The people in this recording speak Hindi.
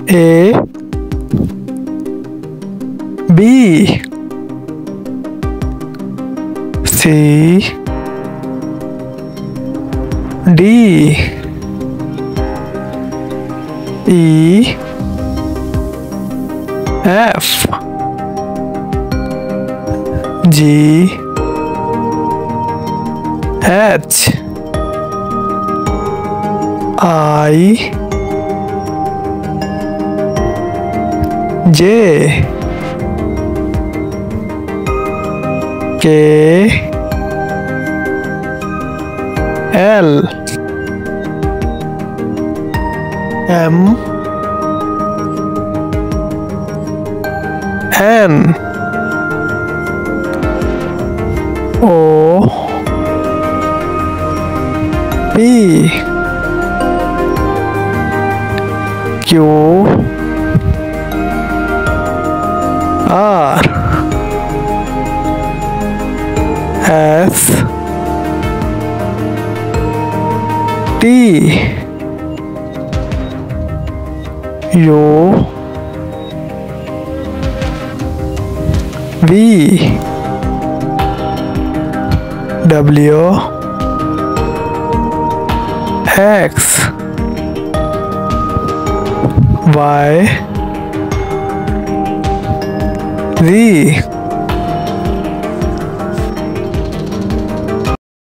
A B C D E F G H I J K L M N O P Q R S T U V W X Y Z